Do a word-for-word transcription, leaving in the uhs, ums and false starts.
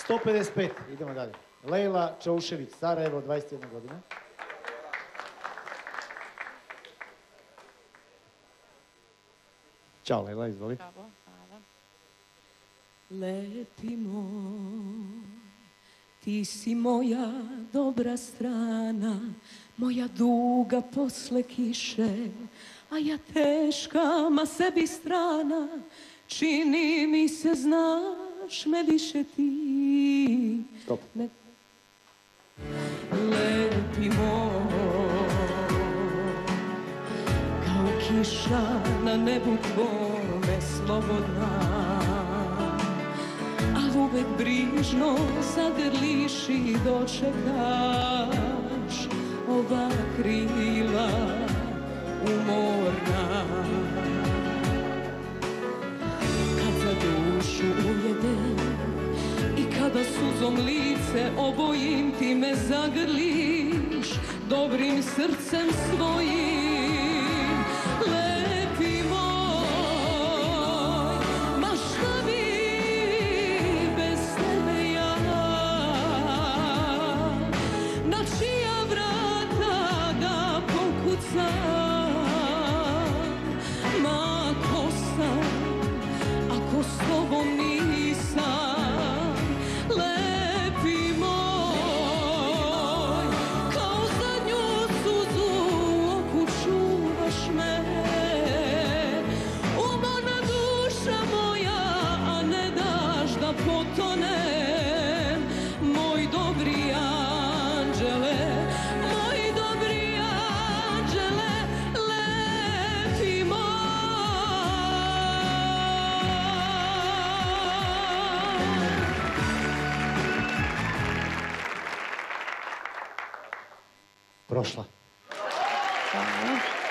sto pedeset pet, idemo dalje. Lejla Čaušević, Sarajevo, dvadeset jedna godina. Ćao, Lejla, izvoli. Bravo, hvala. Lepi moj, ti si moja dobra strana, moja duga posle kiše, a ja teška, ma sebi strana, čini mi se, znaš me više ti. Stop. Ne... Lepi moj, kao kiša na nebu tvome slobodna, al uvek brižno zagrliš i dočekaš ova krila umorna. Kad za dušu ujedem i kada suzom lice obojim, ti me zagrliš dobrim srcem svojim. Lepi moj, ma šta bi bez tebe ja, na čija vrata da pokucam, ma ko sam ako s tobom nisam. Lepi moj, kao zadnju suzu u oku čuvaš me, umorna duša moja, a ne daš da potonem. Moj dobri anđele, moj dobri anđele, lepi moj. Prošla. Hvala.